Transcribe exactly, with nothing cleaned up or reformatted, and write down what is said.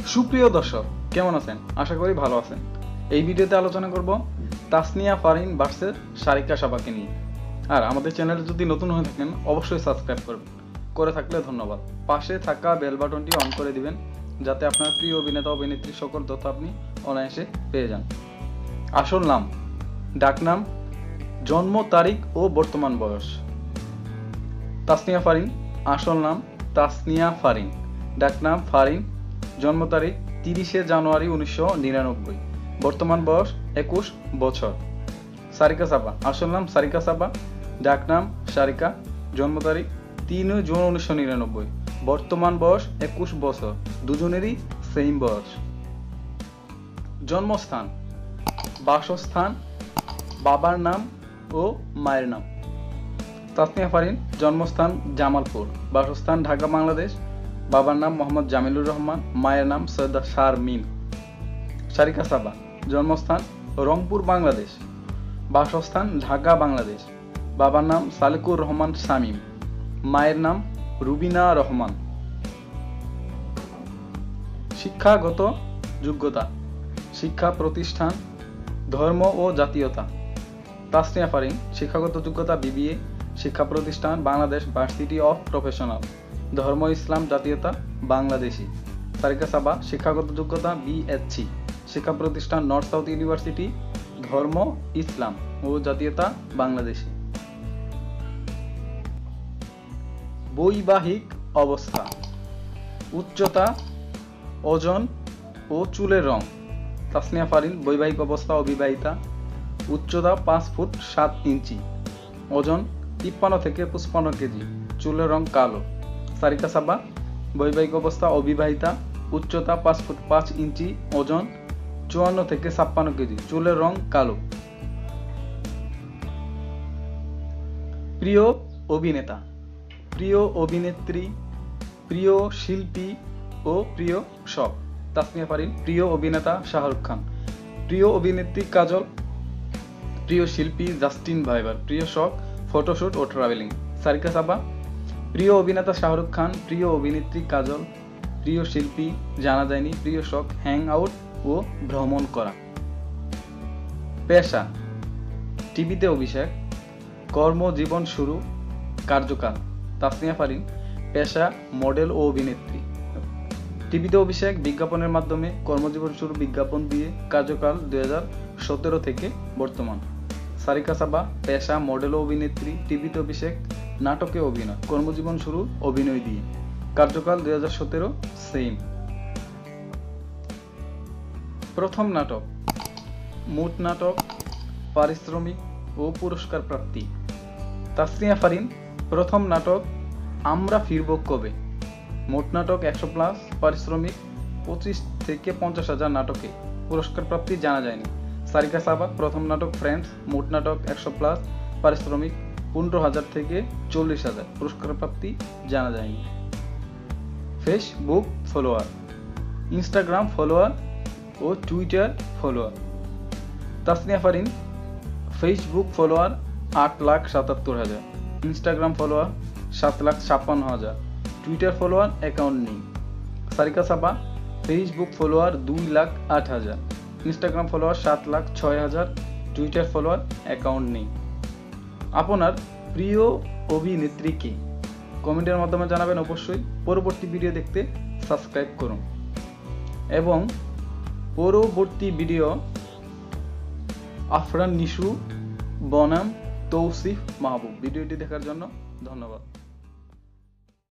সুপ্রিয় দর্শক, কেমন আছেন? আশা করি ভালো আছেন। এই ভিডিওতে আলোচনা করব তাসনিয়া ফারিন ভার্সেস সারিকা সাবাকে নিয়ে। আর আমাদের চ্যানেলে যদি নতুন হয়ে থাকেন অবশ্যই সাবস্ক্রাইব করবেন, করে থাকলে ধন্যবাদ। পাশে থাকা বেল বাটনটি অন করে দিবেন যাতে আপনার প্রিয় অভিনেতা অভিনেত্রী সকল তথ্য আপনি অনায়াসে পেয়ে যান। আসল নাম, ডাকনাম, জন্ম তারিখ ও বর্তমান বয়স। তাসনিয়া ফারিন, আসল নাম তাসনিয়া ফারিন, ডাকনাম ফারিন, জন্ম তারিখ তিরিশে জানুয়ারি উনিশশো নিরানব্বই, বর্তমান বয়স একুশ বছর। সারিকা সাবা, আসল নাম সারিকা সাবা, ডাকনাম সারিকা, জন্ম তারিখ তিন জুন উনিশশো নিরানব্বই, বর্তমান বয়স একুশ বছর, দুজনেরই সেম বয়স। জন্মস্থান, বাসস্থান, বাবার নাম ও মায়ের নাম। তাসনিয়া ফারিন জন্মস্থান জামালপুর, বাসস্থান ঢাকা বাংলাদেশ, বাবার নাম মোহাম্মদ জামিলুর রহমান, মায়ের নাম সৈয়দা শারমিন। সারিকা সাবা জন্মস্থান রংপুর বাংলাদেশ, বাসস্থান ঢাকা বাংলাদেশ, বাবার নাম সালেকুর রহমান শামীম, মায়ের নাম রুবিনা রহমান। শিক্ষাগত যোগ্যতা, শিক্ষা প্রতিষ্ঠান, ধর্ম ও জাতীয়তা। তাসনিয়া ফারিন শিক্ষাগত যোগ্যতা বিবিএ, শিক্ষা প্রতিষ্ঠান বাংলাদেশ ভার্সিটি অফ প্রফেশনাল, ধর্ম ইসলাম, জাতীয়তা বাংলাদেশি। সারিকা সাবা শিক্ষাগত যোগ্যতা বিএসসি, শিক্ষা প্রতিষ্ঠান নর্থ সাউথ ইউনিভার্সিটি, ধর্ম ইসলাম ও জাতীয়তা বাংলাদেশি। বৈবাহিক অবস্থা, উচ্চতা, ওজন ও চুলের রং। তাসনিয়া ফারিন বৈবাহিক অবস্থা অবিবাহিতা, উচ্চতা পাঁচ ফুট সাত ইঞ্চি, ওজন তিপ্পান্ন থেকে পঁচপান্ন কেজি, চুলের রং কালো। সারিকা সাবা বৈবাহিক অবস্থা অবিবাহিতা, উচ্চতা পাঁচ ফুট পাঁচ ইঞ্চি, ওজন চুয়ান্ন থেকে ছাপ্পান্ন কেজি, চুলের রং কালো। প্রিয় অভিনেতা, প্রিয় অভিনেত্রী, প্রিয় শিল্পী ও প্রিয় শখ। তাসনিয়া ফারিন প্রিয় অভিনেতা শাহরুখ খান, প্রিয় অভিনেত্রী কাজল, প্রিয় শিল্পী জাস্টিন বাইবার, প্রিয় শখ ফটোশুট ও ট্রাভেলিং। সারিকা সাবা প্রিয় অভিনেতা শাহরুখ খান, প্রিয় অভিনেত্রী কাজল, প্রিয় শিল্পী জানা যায়নি, প্রিয় শখ হ্যাং আউট ও ভ্রমণ করা। পেশা, টিভিতে অভিষেক, কর্মজীবন শুরু, কার্যকাল। তাসনিয়া ফারিন পেশা মডেল ও অভিনেত্রী, টিভিতে অভিষেক বিজ্ঞাপনের মাধ্যমে, কর্মজীবন শুরু বিজ্ঞাপন দিয়ে, কার্যকাল দুই হাজার সতেরো থেকে বর্তমান। সারিকা সাবা পেশা মডেল ও অভিনেত্রী, টিভিতে অভিষেক, নাটকে অভিনয়, কর্মজীবন শুরু অভিনয় দিয়ে, কার্যকাল দুই হাজার সতেরো সেম। প্রথম নাটক, মোট নাটক, পারিশ্রমিক ও পুরস্কার প্রাপ্তি। তাসনিয়া ফারিন প্রথম নাটক আমরা ফিরব কবে, মোট নাটক একশো প্লাস, পারিশ্রমিক পঁচিশ থেকে পঞ্চাশ হাজার, নাটকে পুরস্কার প্রাপ্তি জানা যায়নি। সারিকা সাবা প্রথম নাটক ফ্রেন্ডস, মোট নাটক একশো প্লাস, পারিশ্রমিক পনেরো হাজার থেকে চল্লিশ হাজার, পুরস্কার প্রাপ্তি জানা যায়নি। ফেসবুক ফলোয়ার, ইনস্টাগ্রাম ফলোয়ার ও Twitter follower. Tasnia Farin Facebook follower আট লাখ সাতাত্তর হাজার, ইনস্টাগ্রাম ফলোয়ার সাত লাখ ছাপ্পান্ন হাজার, টুইটার ফলোয়ার অ্যাকাউন্ট নেই। সারিকা সাবা ফেসবুক ফলোয়ার দুই লাখ আট হাজার, ইনস্টাগ্রাম ফলোয়ার সাত লাখ ছয় হাজার, টুইটার ফলোয়ার অ্যাকাউন্ট নেই। আপনার প্রিয় অভিনেত্রী কে? কমেন্টের মাধ্যমে জানাবেন অবশ্যই। পরবর্তী ভিডিও দেখতে সাবস্ক্রাইব করুন এবং পরবর্তী ভিডিও আফরান নিশু বনাম তৌসিফ মাহবুব। ভিডিওটি দেখার জন্য ধন্যবাদ।